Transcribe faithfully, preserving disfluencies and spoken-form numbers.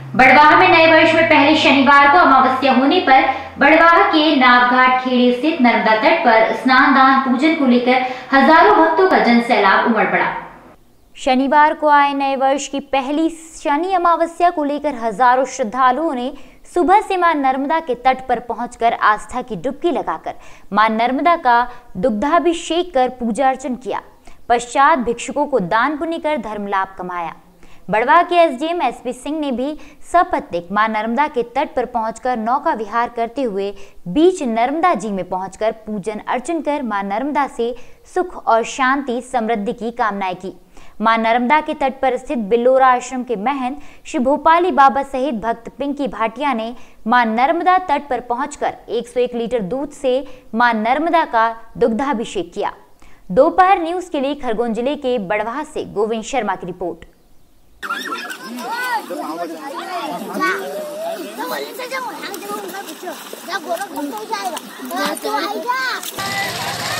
बड़वाह में नए वर्ष में पहले शनिवार को अमावस्या होने पर बड़वाह के नावघाट खेड़े स्थित नर्मदा तट पर स्नान दान पूजन को लेकर हजारों भक्तों का जनसैलाब उमड़ पड़ा। शनिवार को आए नए वर्ष की पहली शनि अमावस्या को लेकर हजारों श्रद्धालुओं ने सुबह से मां नर्मदा के तट पर पहुंचकर आस्था की डुबकी लगाकर मां नर्मदा का दुग्धाभिषेक कर पूजा अर्चन किया। पश्चात भिक्षुकों को दान पुण्य कर धर्म लाभ कमाया। बड़वाह के एसडीएम एसपी सिंह ने भी सपत्नीक मां नर्मदा के तट पर पहुंचकर नौका विहार करते हुए बीच नर्मदा जी में पहुंचकर पूजन अर्चन कर मां नर्मदा से सुख और शांति समृद्धि की कामनाएं की। मां नर्मदा के तट पर स्थित बिल्लोरा आश्रम के महंत श्री भोपाली बाबा सहित भक्त पिंकी भाटिया ने मां नर्मदा तट पर पहुंचकर एक सौ एक लीटर दूध से मां नर्मदा का दुग्धाभिषेक किया। दोपहर न्यूज के लिए खरगोन जिले के बड़वाह से गोविंद शर्मा की रिपोर्ट। 자,